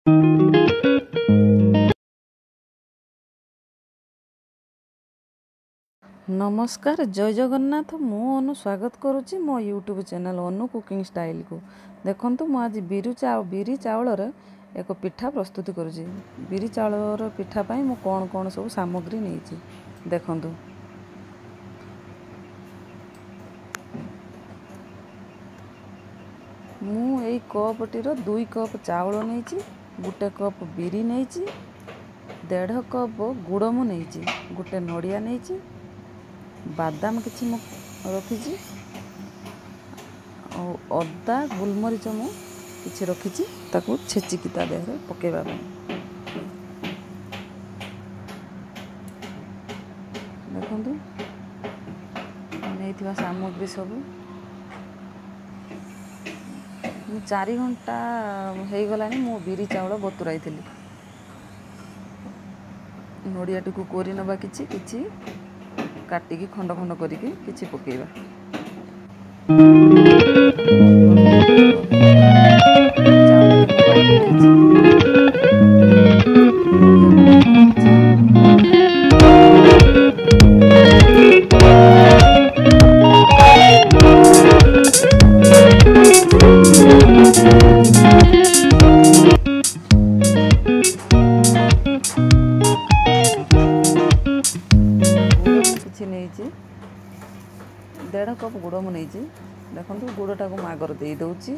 नमस्कार जय जगन्नाथ मु अनु स्वागत करुच्ची मो YouTube channel Anu cooking style को देखंतु मु आज बिरी चाउल एक पिठा प्रस्तुत करुच्ची। बिरी चाउल पिठा पाई मु कौन कौन सब सामग्री नहीं देखंतु। मु एई कप टीर 2 कप चाउल नहीं, गोटे कप बिरी नहीं, 1.5 कप गुड़ मु नहीं, गोटे नड़िया नहीं, बादाम किछि मु रखिछि, अदा गोलमरीच मु किछि रखिछि ताकू छेचिकी ता देहरे पकेबा पई। देखंतु नैथिबा सामग्री सब 4 घंटा हो गलानी मु बिरी चाउल बतुराई थिली। नड़िया टिकु कोरी नबा किछि किछि काटिकी खंड खंड करिकी किछि पकेबा। नहीं 1.5 कप गुड़ मु नहीं देखो गुड़टा को आगर दे दूची।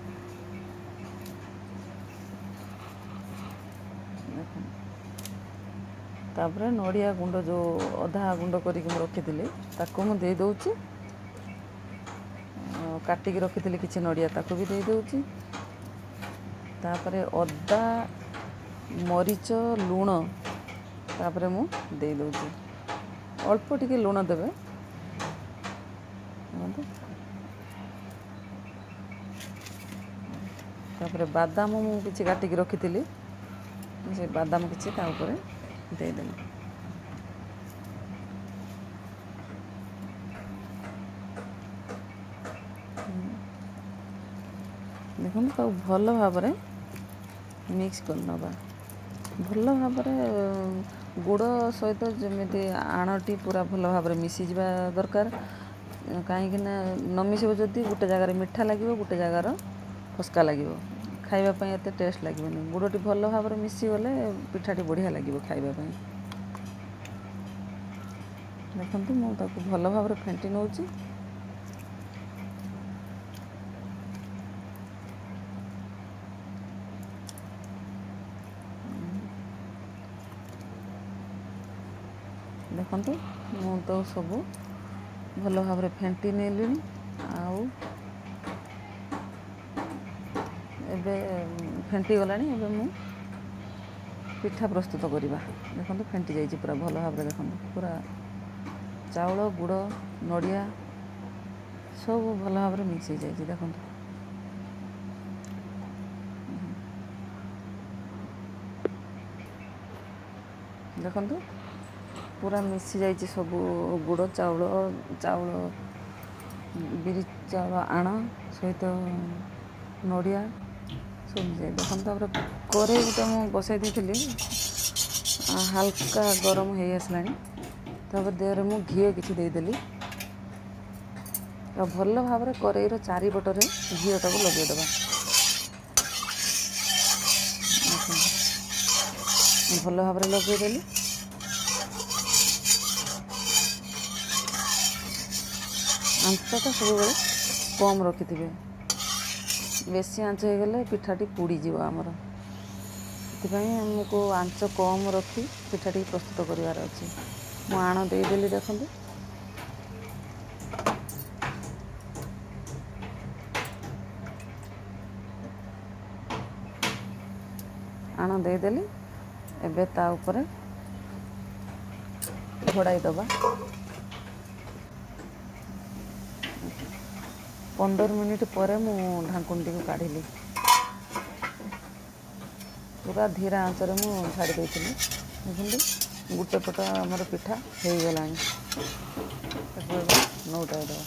तापर नड़िया गुंड जो अधा गुंड करी रखी ताको मु दे दूची। काटिक रखी किसी नड़िया ताको भी दे दूची। तापर अदा मरीच लुण तापर मु दे दूची। अल्प टिके लुण देवे। तापर बादाम मु किछि काटिक रखी से बादाम किछि ता ऊपर दे देली। देखो तो भल भाव मिक्स कर नबा। भल भाव गुड़ सहित जमी आणटी पूरा भल भाव मिसी जावा दरकार। कहीं न मिसब जदि गोटे जगार मीठा लगे गोटे जगार फस्का लगे खावाई एत टेस्ट लगे। गुड़टी भल भाव मिसी गले पिठाटी बढ़िया लगे खावाई। देखो मुझे भल भाव फेंटी नौ। देखो मु तो सब भल भाव फेंटी नेली। एबे फेंटी गलानी। एबे मु पिठा प्रस्तुत करिबा। देखो फेंटी जाइए पूरा भल भाव। देखो पूरा चाउल गुड़ नड़िया सब भल भाव मिक्स हो जाइए। देखो देखो पूरा मिसी जाइए सब गुड़ चाउल बिरी चाउल आण सहित नड़िया सब जाए। देखो तापर कड़े गोटे मुझे बसई दी हाल्का गरम हो आसला। तापर देहरे मु घी किसी देदेली। भल भाव कड़ईर चारिपटरे घीटा को लगेदेवा। भल भाव लगेदेली। आंचटा सब कम रखि थे। बेसी आंच हो गले पिठाटी पुड़ीज आमर। से आमको आंच कम रखी पिठाटी प्रस्तुत करार अच्छे। मु आण देदेली। देखो आण देदेली। एबे ता ऊपर घोड़ाई दबा। 15 मिनिट पर मु ढाकुणी को काढ़ी पूरा धीरा आंचर मु छाड़ी देती। देखते गोटे पट आमर पिठा हो गला। नौटाई दबा।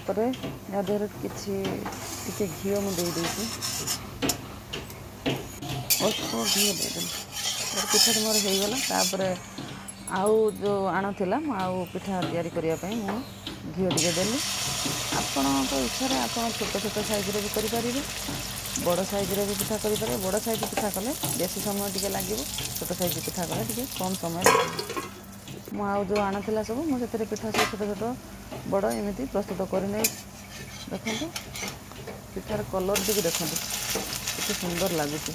ତାପରେ ୟା ଦେହରେ ଟିକେ ଘିଅ ମୁଁ ଦେଇଦେଇଛି, ଅଳ୍ପ ଘିଅ ଦେଇଦେଲି। ପିଠାଟି ମୋର ହେଇଗଲା। ତାପରେ ଆଉ ଯେଉଁ ଆଣ ଥିଲା ମୁଁ ଆଉ ପିଠା ତିଆରି କରିବା ପାଇଁ ମୁଁ ଘିଅ ଟିକେ ଦେଲି। ଆପଣଙ୍କ ଇଚ୍ଛାରେ ଆପଣ ଛୋଟ ଛୋଟ ସାଇଜ୍ରେ ବି କରିପାରିବେ, ବଡ଼ ସାଇଜ୍ରେ ବି ପିଠା କରିପାରିବେ। ବଡ଼ ସାଇଜ୍ ପିଠା କଲେ ବେଶୀ ସମୟ ଟିକେ ଲାଗିବ, ଛୋଟ ସାଇଜ୍ ପିଠା କଲେ ଟିକେ କମ୍ ସମୟ ଲାଗିବ। ମୁଁ ଆଉ ଯେଉଁ ଆଣ ଥିଲା ସବୁ ମୁଁ ସେଥିରେ ପିଠା ସବୁ ଛୋଟ ଛୋଟ ବଡ଼ ଏମିତି ପ୍ରସ୍ତୁତ କରିନେଇ। ଦେଖନ୍ତୁ ପିଠାର କଲର୍ ଟିକେ ଦେଖନ୍ତୁ କେତେ ସୁନ୍ଦର ଲାଗୁଛି।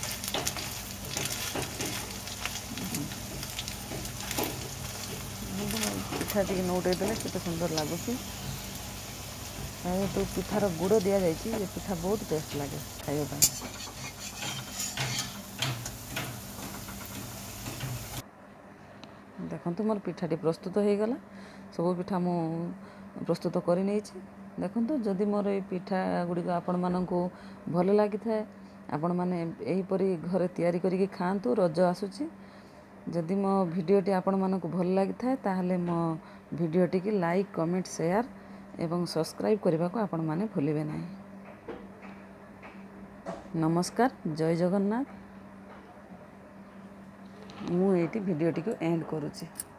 ପିଠା ଟିକେ ନଉଟାଇ ଦେଲେ କେତେ ସୁନ୍ଦର ଲାଗୁଛି। ଯେହେତୁ ପିଠାର ଗୁଡ଼ ଦିଆଯାଇଛି, ଏ ପିଠା ବହୁତ ଟେଷ୍ଟ ଲାଗେ ଖାଇବା ପାଇଁ। ଦେଖନ୍ତୁ ମୋର ପିଠାଟି ପ୍ରସ୍ତୁତ ହେଇଗଲା। ସବୁ ପିଠା ମୁଁ ପ୍ରସ୍ତୁତ କରିନେଇଛି। ଦେଖନ୍ତୁ ଯଦି ମୋର ଏଇ ପିଠା ଗୁଡ଼ିକ ଆପଣମାନଙ୍କୁ ଭଲ ଲାଗିଥାଏ, ଆପଣମାନେ ଏହିପରି ଘରେ ତିଆରି କରିକି ଖାଆନ୍ତୁ। ରଜ ଆସୁଛି। ଯଦି ମୋ ଭିଡ଼ିଓଟି ଆପଣମାନଙ୍କୁ ଭଲ ଲାଗିଥାଏ ତାହେଲେ ମୋ ଭିଡ଼ିଓଟିକି ଲାଇକ୍, କମେଣ୍ଟ, ସେୟାର ଏବଂ ସବସ୍କ୍ରାଇବ୍ କରିବାକୁ ଆପଣମାନେ ଭୁଲିବେ ନାହିଁ। ନମସ୍କାର, ଜୟ ଜଗନ୍ନାଥ। ମୁଁ ଏଇଠି ଭିଡ଼ିଓଟିକୁ ଏଣ୍ଡ କରୁଛି।